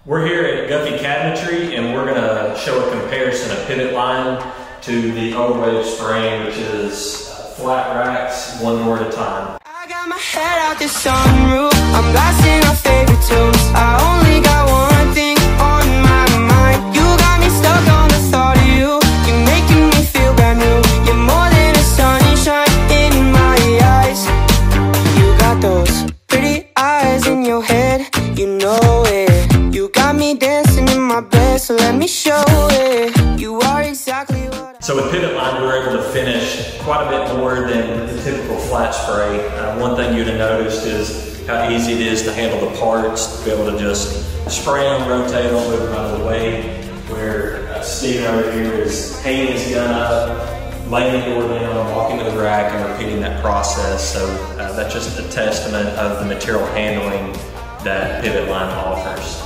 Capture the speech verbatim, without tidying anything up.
We're here at Guffey Cabinetry, and we're going to show a comparison of pivot line to the old wave spring, which is flat racks, one door at a time. I got my head out the sunroof, I'm blasting our favorite tunes. I only got one thing on my mind. You got me stuck on the thought of you. You're making me feel brand new. You're more than a sunshine in my eyes. You got those pretty eyes in your head, you know it. You got me dancing in my bed, so let me show it. You are exactly what I... So with pivot line, we were able to finish quite a bit more than the typical flat spray. Uh, one thing you'd have noticed is how easy it is to handle the parts, to be able to just spray them, rotate them, move them out of the way. Where uh, Steven over here is hanging his gun up, laying the door down, walking to the rack, and repeating that process. So uh, that's just a testament of the material handling that pivot line offers.